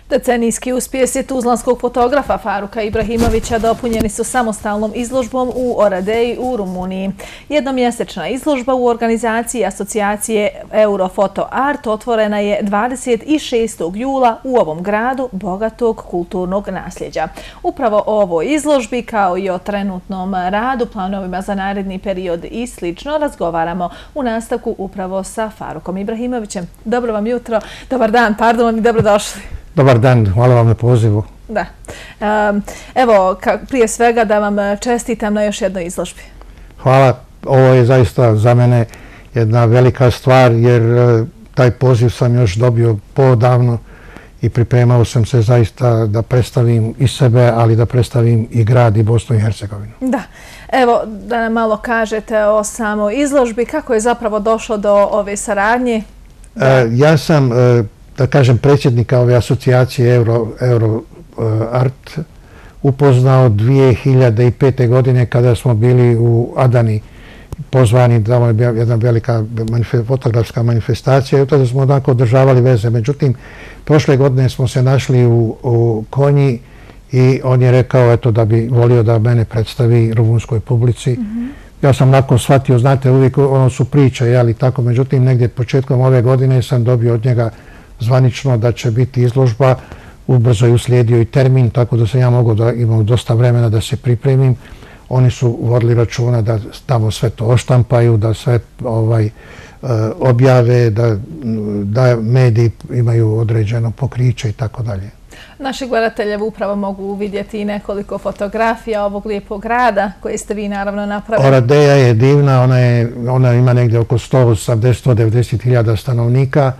Decenijski uspjesi tuzlanskog fotografa Faruka Ibrahimovića dopunjeni su samostalnom izložbom u Oradeji u Rumuniji. Jednomjesečna izložba u organizaciji asocijacije Eurofoto Art otvorena je 26. jula u ovom gradu bogatog kulturnog nasljeđa. Upravo o ovoj izložbi, kao i o trenutnom radu, planovima za naredni period i slično, razgovaramo u nastavku upravo sa Farukom Ibrahimovićem. Dobro vam jutro, dobar dan, pardon i dobrodošli. Dobar dan, hvala vam na pozivu. Da. Evo, prije svega da vam čestitam na još jednoj izložbi. Hvala, ovo je zaista za mene jedna velika stvar jer taj poziv sam još dobio poodavno i pripremao sam se zaista da predstavim i sebe, ali da predstavim i grad i Bosnu i Hercegovinu. Da. Evo, da nam malo kažete o samoj izložbi, kako je zapravo došlo do ove saradnje? Ja sam, da kažem, predsjednika ove asocijacije Euro Art upoznao 2005. godine kada smo bili u Adani pozvani, tamo je bila jedna velika fotografska manifestacija i tada smo onako održavali veze. Međutim, prošle godine smo se našli u Konji i on je rekao da bi volio da mene predstavi rumunskoj publici. Ja sam nakon shvatio, znate, uvijek ono su priče, ali tako, međutim, negdje početkom ove godine sam dobio od njega zvanično da će biti izložba, ubrzo je uslijedio i termin, tako da sam ja mogao da imam dosta vremena da se pripremim. Oni su vodili računa da tamo sve to oštampaju, da sve objave, da mediji imaju određeno pokriće i tako dalje. Naši gledatelji upravo mogu vidjeti i nekoliko fotografija ovog lijepog grada koje ste vi naravno napravili. Oradeja je divna, ona ima negdje oko 180-190 hiljada stanovnika.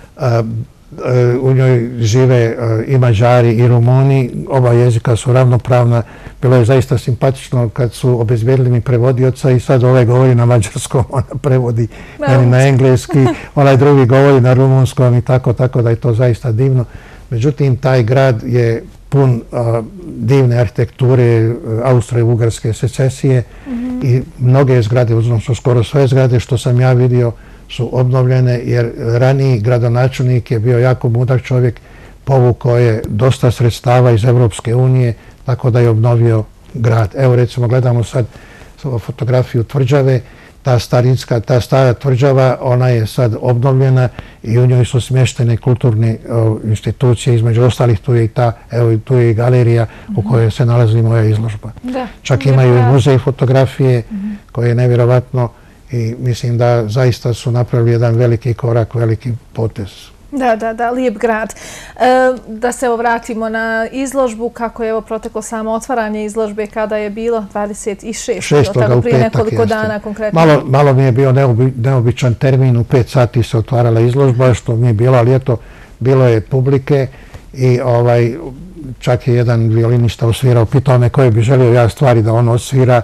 U njoj žive i Mađari i Rumuni, oba jezika su ravnopravna. Bilo je zaista simpatično kad su obezbedili mi prevodioca i sad ovaj govori na mađarskom, ona prevodi meni na engleski, onaj drugi govori na rumunskom i tako da je to zaista divno. Međutim, taj grad je pun divne arhitekture Austro-Ugarske secesije i mnoge zgrade, odnosno skoro sve zgrade što sam ja vidio, su obnovljene jer raniji gradonačelnik je bio jako mudar čovjek, povukao je dosta sredstava iz Evropske unije, tako da je obnovio grad. Evo recimo gledamo sad fotografiju tvrđave, ta stara tvrđava, ona je sad obnovljena i u njoj su smještene kulturne institucije, između ostalih tu je i galerija u kojoj se nalazi moja izložba. Čak imaju i muzej fotografije koji je nevjerovatno i mislim da zaista su napravili jedan veliki korak, veliki potez. Da, lijep grad. Da se vratimo na izložbu, kako je proteklo samo otvaranje izložbe, kada je bilo 26. tako prije nekoliko dana konkretno. Malo mi je bio neobičan termin, u 5 sati se otvarala izložba, što mi je bilo, ali eto, bilo je publike i čak je jedan violinista osvirao, pitao me koje bi želio ja stvari da on osvira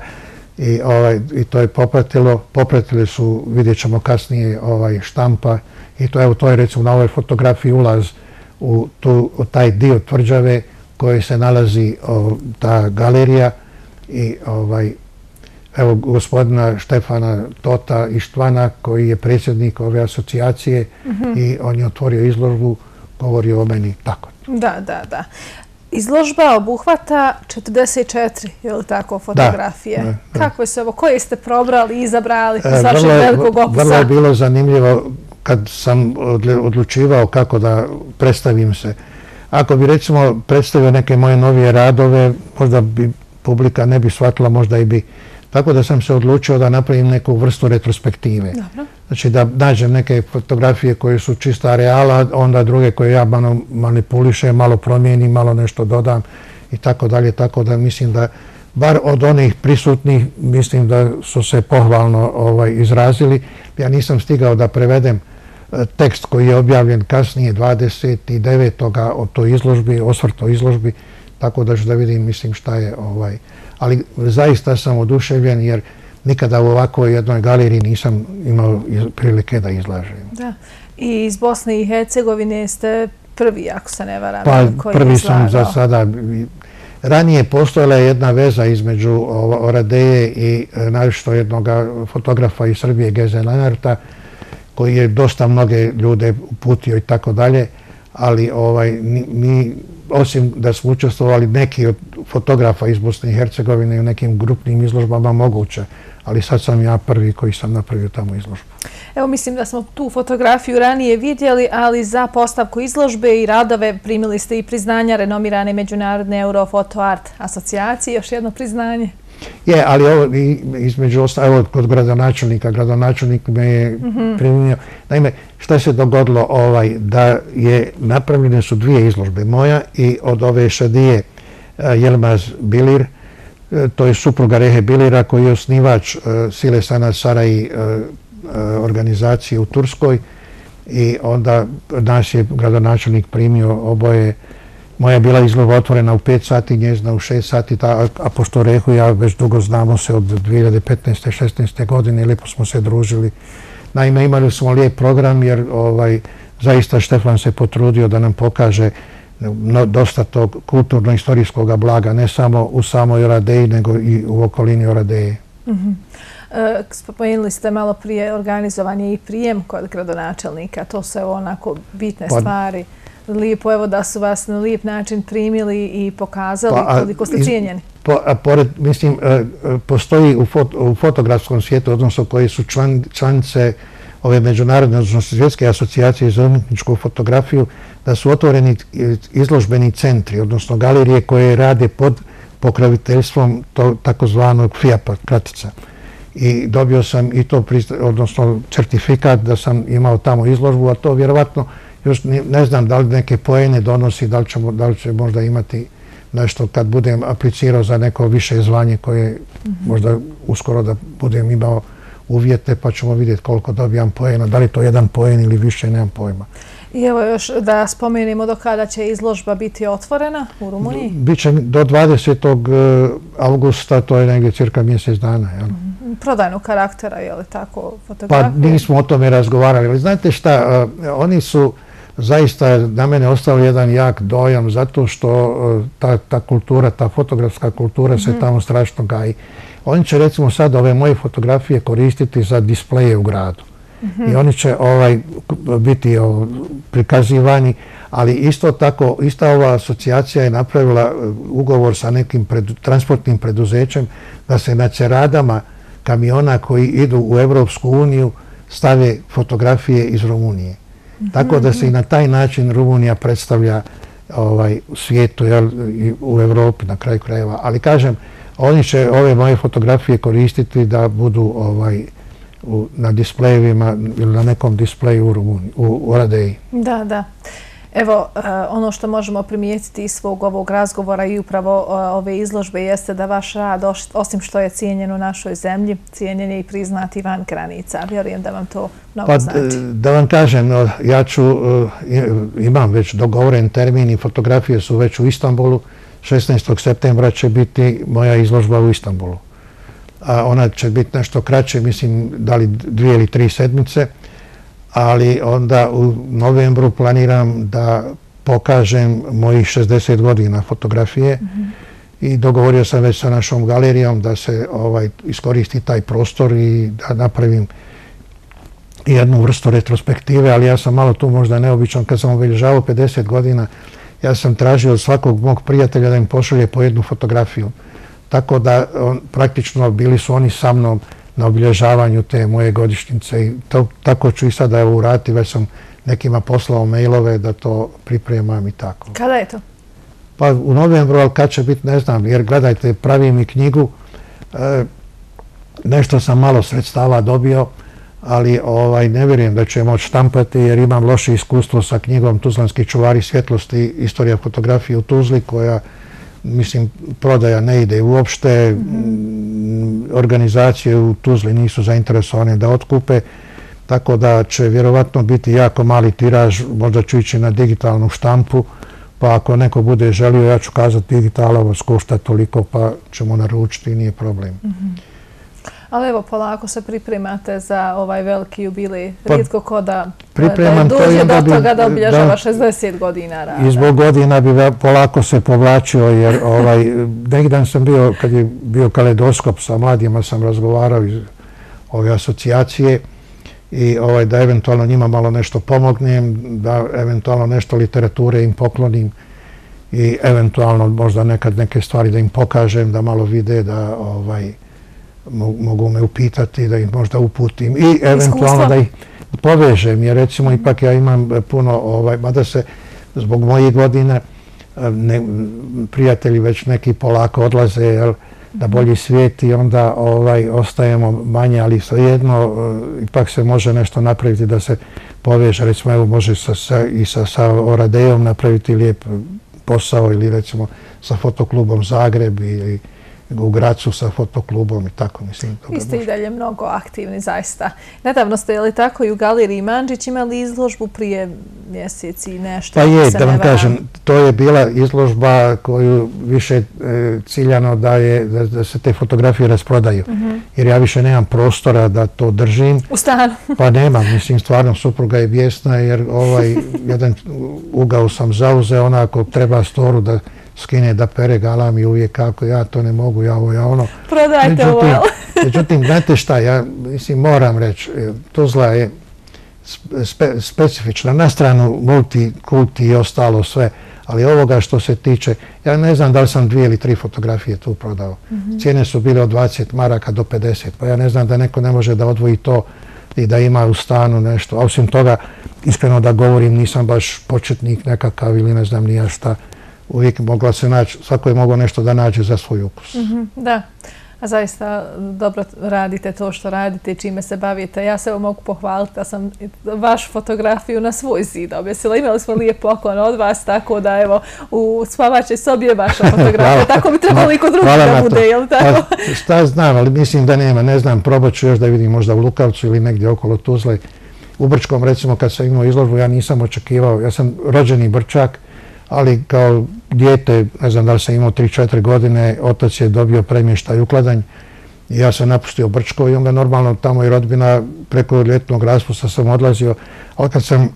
i to je popratili su, vidjet ćemo kasnije, štampa. I to je recimo na ovoj fotografiji ulaz u taj dio tvrđave koji se nalazi ta galerija i evo gospodina Štefana Tota Ištvana koji je predsjednik ove asocijacije i on je otvorio izložbu, govorio o meni tako. Da. Izložba obuhvata 44, je li tako, fotografije? Kako se ovo, koje ste probrali i izabrali iz vašeg velikog opusa? Vrlo je bilo zanimljivo kad sam odlučivao kako da predstavim se. Ako bi recimo predstavio neke moje novije radove, možda bi publika ne bi shvatila, možda i bi. Tako da sam se odlučio da napravim neku vrstu retrospektive. Znači da nađem neke fotografije koje su čista reala, onda druge koje ja manipulišem, malo promijenim, malo nešto dodam i tako dalje. Tako da mislim da, bar od onih prisutnih, mislim da su se pohvalno izrazili. Ja nisam stigao da prevedem tekst koji je objavljen kasnije 29. o toj izložbi, osvrt o izložbi, tako da ću da vidim, mislim, šta je ali zaista sam oduševljen jer nikada u ovakvoj jednoj galeriji nisam imao prilike da izlažem. Da, i iz Bosne i Hercegovine ste prvi, ako se ne varam, koji je prvi sam za sada. Ranije postojala je jedna veza između Oradeje i naročito jednog fotografa iz Srbije, Geze Lenarta, koji je dosta mnoge ljude uputio i tako dalje, ali mi, osim da smo učestvovali neki od fotografa iz Bosne i Hercegovine u nekim grupnim izložbama moguće, ali sad sam ja prvi koji sam napravio tamo izložbu. Evo, mislim da smo tu fotografiju ranije vidjeli, ali za postavku izložbe i radove primili ste i priznanja renomirane Međunarodne Eurofoto Art asocijacije. Još jedno priznanje. Je, ali ovo između ostalo, evo kod gradonačelnik me je primio. Naime, šta se dogodilo da je napravljene su dvije izložbe, moja i od ove Šadije Jelmaz Bilir, to je supruga Rehe Bilira koji je osnivač Sile Sanat Sarai organizacije u Turskoj i onda nas je gradonačelnik primio oboje. Moja je bila izložba otvorena u 5 sati, njezina u 6 sati, a pošto Rehu ja već dugo znamo se od 2015. 16. godine, lijepo smo se družili. Naime, imali smo lijep program jer zaista Štefan se potrudio da nam pokaže dosta tog kulturno-istorijskog blaga, ne samo u samoj Oradeji, nego i u okolini Oradeje. Spomenuli ste malo prije organizovanje i prijem kod gradonačelnika. To su onako bitne stvari. Lijepo evo da su vas na lijep način primili i pokazali koliko ste cijenjeni. Mislim, postoji u fotografskom svijetu, odnosno koji su članice ove međunarodne, odnosno svjetske asocijacije za umjetničku fotografiju, da su otvoreni izložbeni centri, odnosno galerije koje rade pod pokroviteljstvom takozvanog FIAP-a kratica. I dobio sam i to, odnosno certifikat da sam imao tamo izložbu, a to vjerovatno još ne znam da li neke poene donosi, da li će možda imati nešto kad budem aplicirao za neko više zvanje koje možda uskoro da budem imao uvjete, pa ćemo vidjeti koliko dobijam poena, da li to jedan poen ili više, nemam pojma. I evo još da spomenimo do kada će izložba biti otvorena u Rumuniji? Biće do 20. augusta, to je negdje cirka mjesec dana. Prodajnog karaktera, je li tako, fotografije? Pa nismo o tome razgovarali, ali znate šta, oni su zaista na mene ostavili jedan jak dojam zato što ta kultura, ta fotografska kultura se tamo strašno gaji. Oni će recimo sad ove moje fotografije koristiti za displeje u gradu. I oni će biti prikazivani, ali isto tako, ista ova asocijacija je napravila ugovor sa nekim transportnim preduzećem da se na ceradama kamiona koji idu u Evropsku uniju stave fotografije iz Rumunije. Tako da se i na taj način Rumunija predstavlja u svijetu i u Evropi na kraju krajeva. Ali kažem, oni će ove moje fotografije koristiti da budu na displejevima ili na nekom displeju u Rumuniji, u Oradeji. Da, da. Evo, ono što možemo primijetiti iz svog ovog razgovora i upravo ove izložbe jeste da vaš rad, osim što je cijenjen u našoj zemlji, cijenjen je i priznat i van granica. Vjerujem da vam to mnogo znači. Da vam kažem, imam već dogovoren termin i fotografije su već u Istanbulu. 16. septembra će biti moja izložba u Istanbulu. Ona će biti nešto kraće, mislim, da li 2 ili 3 sedmice, ali onda u novembru planiram da pokažem mojih 60 godina fotografije i dogovorio sam već sa našom galerijom da se iskoristi taj prostor i da napravim jednu vrstu retrospektive, ali ja sam malo tu možda neobičan. Kad sam obilježavao 50 godina, ja sam tražio od svakog mog prijatelja da im pošalje po jednu fotografiju. Tako da praktično bili su oni sa mnom na obilježavanju te moje godišnjice i tako ću i sada uraditi. Već sam nekima poslao mailove da to pripremam i tako. Kada je to? Pa u novembru, ali kad će biti ne znam, jer gledajte, pravim i knjigu, nešto sam malo sredstava dobio, ali ne vjerujem da ću je moći štampati jer imam loše iskustvo sa knjigom Tuzlanski čuvari svjetlosti, istorija fotografije u Tuzli, koja, mislim, prodaja ne ide uopšte, organizacije u Tuzli nisu zainteresovane da otkupe, tako da će vjerovatno biti jako mali tiraž, možda ću ići na digitalnu štampu, pa ako neko bude želio, ja ću kazati digitalovo košta toliko, pa ćemo naručiti i nije problem. Ali evo, polako se pripremate za ovaj veliki jubilej. Rijetko ko da dođe do toga da obilježava 60 godina rada. I zbog godina bi polako se povlačio, jer neki dan sam bio, kad je bio Kaleidoskop sa mladima, sam razgovarao iz ove asocijacije i da eventualno njima malo nešto pomognem, da eventualno nešto literature im poklonim i eventualno možda nekad neke stvari da im pokažem, da malo vide, da mogu me upitati, da ih možda uputim i eventualno da ih povežem, jer recimo ipak ja imam puno, mada se zbog mojih godina prijatelji već neki polako odlaze na bolji svijet i onda ostajemo manje, ali svejedno ipak se može nešto napraviti da se poveže, recimo evo može i sa Oradejom napraviti lijep posao ili recimo sa fotoklubom Zagreb ili u Gracu sa fotoklubom i tako, mislim. Vi ste i dalje mnogo aktivni, zaista. Nedavno ste, je li tako, i u Galeriji Mandžić imali izložbu prije mjeseci i nešto? Pa je, da vam kažem, to je bila izložba koju više ciljano da se te fotografije rasprodaju. Jer ja više nemam prostora da to držim. U stanu? Pa nemam, mislim, stvarno supruga je bijesna jer jedan ugao sam zauzeo, onako treba storu da skine, da pere galami uvijek kako ja to ne mogu, ja ono. Prodajte ovo. Međutim, znate šta, ja mislim moram reći, Tuzla je specifična, na stranu multikulti i ostalo sve, ali ovoga što se tiče, ja ne znam da li sam 2 ili 3 fotografije tu prodao. Cijene su bile od 20 maraka do 50, pa ja ne znam da neko ne može da odvoji to i da ima u stanu nešto. A osim toga, iskreno da govorim, nisam baš početnik nekakav ili ne znam ni ja šta. Uvijek mogla se naći, svako je mogao nešto da nađe za svoj ukus. Da, a zaista dobro radite to što radite i čime se bavite. Ja se mogu pohvaliti da sam vašu fotografiju na svoj zid objesila. Imali smo lijep poklon od vas, tako da evo u spavačoj sobi je vaša fotografija. Tako bi trebalo i kod drugih da bude, je li tako? Šta znam, ali mislim da nema, ne znam, probat ću još da vidim možda u Lukavcu ili negdje okolo Tuzle. U Brčkom, recimo, kad sam imao izložbu, ja nisam očekivao, ja sam rođeni Brčak, ali kao dijete, ne znam da li sam imao 3-4 godine, otac je dobio premještaj u Kladanj i ja sam napustio Brčko i onda normalno tamo i rodbina preko ljetnog raspusta sam odlazio, ali kad sam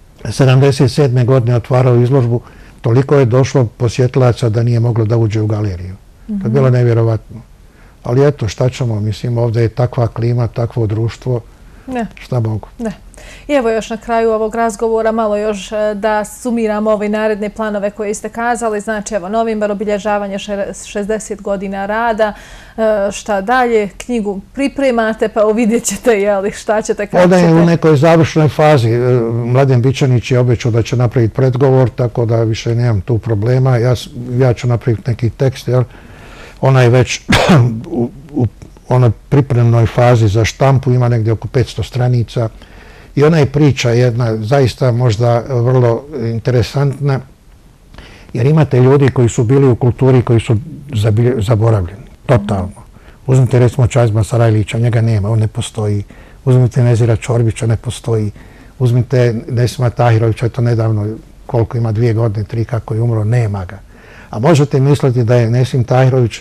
77. godine otvarao izložbu, toliko je došlo posjetilaca da nije moglo da uđe u galeriju. To je bilo nevjerovatno. Ali eto, šta ćemo, mislim, ovdje je takva klima, takvo društvo, šta mogu. I evo još na kraju ovog razgovora malo još da sumiramo ove naredne planove koje ste kazali. Znači, evo, novembar, obilježavanje 60 godina rada. Šta dalje? Knjigu pripremate, pa vidjet ćete, jeli, šta ćete, kako ćete? Ona je u nekoj završnoj fazi. Mladen Bičanić je obećao da će napraviti predgovor, tako da više nemam tu problema. Ja ću napraviti neki tekst, jer ona je već u onoj pripremnoj fazi za štampu, ima negdje oko 500 stranica. I ona je priča jedna zaista možda vrlo interesantna, jer imate ljudi koji su bili u kulturi koji su zaboravljeni, totalno. Uzmite recimo Čazma Sarajlića, njega nema, on ne postoji. Uzmite Nezira Čorbića, ne postoji. Uzmite Nesima Tahirovića, to nedavno, koliko ima 2 godine, 3 kako je umro, nema ga. A možete misliti da je Nesim Tahirović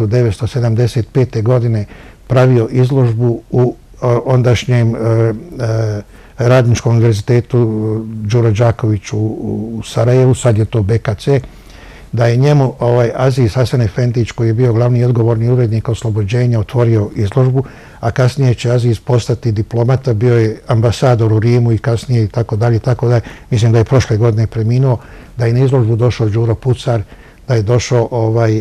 1975. godine pravio izložbu u ondašnjem Radničkom univerzitetu Đuro Đaković u Sarajevu, sad je to BKC, da je njemu Aziz Hasan Efendić, koji je bio glavni i odgovorni urednik Oslobođenja, otvorio izložbu, a kasnije će Aziz postati diplomata, bio je ambasador u Rimu i kasnije i tako dalje, tako dalje. Mislim da je prošle godine preminuo, da je na izložbu došao Đuro Pucar, da je došao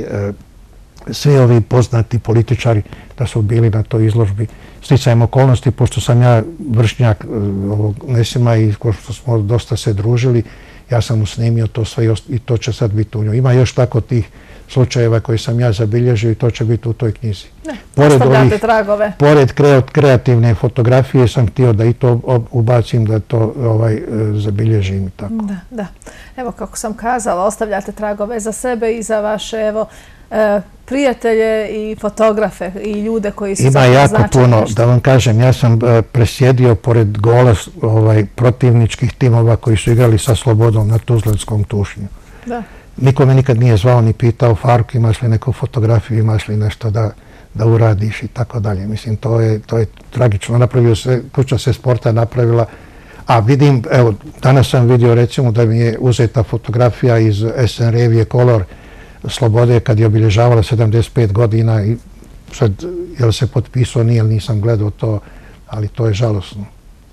svi ovi poznati političari da su bili na toj izložbi. Sticajem okolnosti, pošto sam ja vršnjak ovog Nesima i pošto smo dosta se družili, ja sam mu snimio to sve i to će sad biti u njoj. Ima još tako tih slučajeva koji sam ja zabilježio i to će biti u toj knjizi. Ostavljate tragove. Pored kreativne fotografije sam htio da i to ubacim, da to zabilježim i tako. Da. Evo kako sam kazala, ostavljate tragove za sebe i za vaše prijatelje i fotografe i ljude koji su ima jako puno, da vam kažem, ja sam presjedio pored gola protivničkih timova koji su igrali sa Slobodom na Tuzlanskom tušnju. Niko me nikad nije zvao ni pitao, Faruk, imaš li neku fotografiju, imaš li nešto da uradiš i tako dalje. Mislim, to je tragično. Napravio se, kuća se sporta napravila, a vidim, evo, danas sam vidio recimo da mi je uzeta fotografija iz SN revije Color Slobode kad je obilježavala 75 godina i sad, jel se potpisao, nije, nisam gledao to, ali to je žalosno.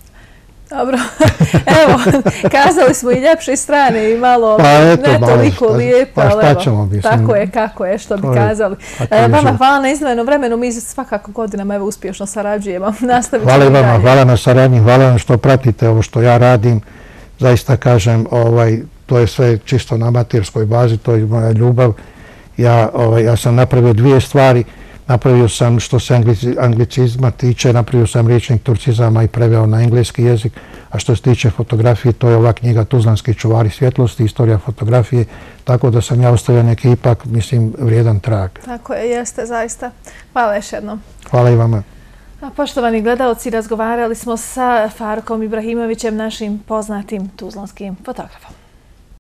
Dobro, evo, kazali smo i ljepše strane i malo ne toliko lijepo, ali evo, tako je, kako je, što bi kazali. Vama hvala na izdvojenom vremenu, mi svakako godinama evo uspješno sarađujemo. Hvala i vama, hvala na saradnji, hvala vam što pratite ovo što ja radim. Zaista kažem, to je sve čisto na amaterskoj bazi, to je moja ljubav. Ja sam napravio dvije stvari. Napravio sam, što se anglicizma tiče, napravio sam rječnik turcizama i preveo na engleski jezik, a što se tiče fotografije, to je ova knjiga Tuzlanski čuvari svjetlosti, istorija fotografije, tako da sam ja ostavio neki ipak, mislim, vrijedan trag. Tako je, jeste, zaista. Hvala još jednom. Hvala i vama. Poštovani gledalci, razgovarali smo sa Farukom Ibrahimovićem, našim poznatim tuzlanskim fotografom.